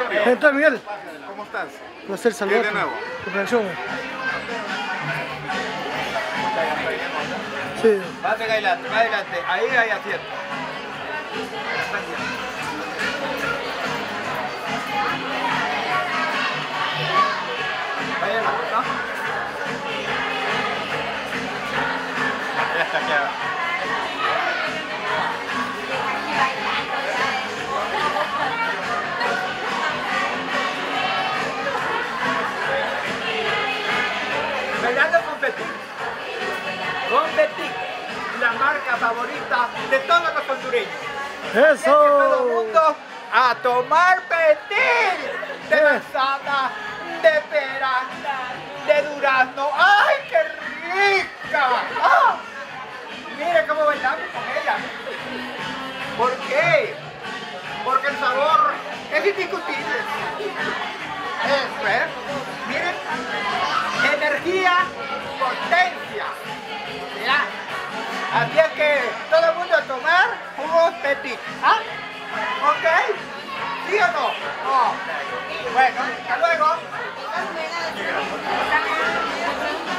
Entonces, Miguel. ¿Cómo estás? Un placer saludarte. De nuevo. Comprensión. Sí. Va adelante, va adelante. Ahí hay acierto. Vaya más, ¿no? Ya está quedado. Bailando con Petit. Con Petit, la marca favorita de todos los hondureños. ¡Eso! Todo el mundo a tomar Petit. De manzana, de pera, de durazno. ¡Ay, qué rica! ¡Ah! Mire cómo bailamos con ella. ¿Por qué? Porque el sabor es indiscutible. Eso es. Miren, energía, potencia. ¿Ya? Así es que todo el mundo a tomar jugo Petit. ¿Ah? ¿Ok? ¿Sí o no? No. Bueno, hasta luego.